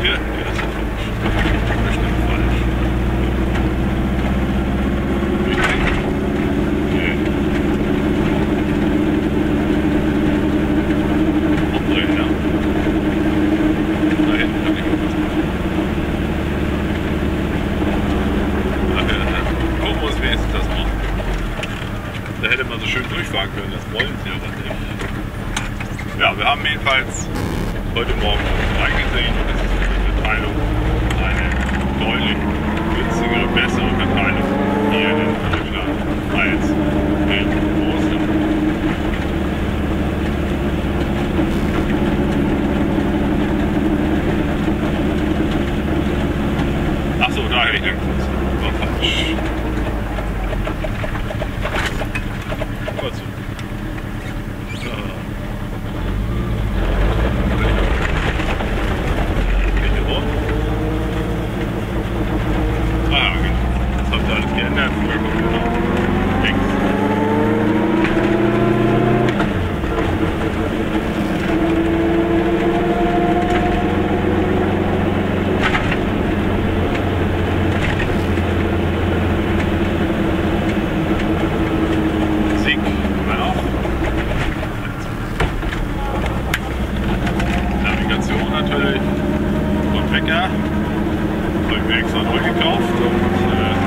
hier? Ja, das ist bestimmt falsch. Richtig? Nee. Umdrehen, ja. Da hinten kann ich mal was machen. Gucken wir uns wenigstens das mal. Da hätte man so schön durchfahren können, das wollen sie aber nicht. Ja, wir haben jedenfalls heute Morgen reingesehen und es ist für die Verteilung eine deutlich günstigere, bessere Verteilung hier in Deutschland als in Russland. Achso, da hätte ich den Kurs. War falsch. Kurz. Natürlich von Wecker, habe ich mir extra neu gekauft und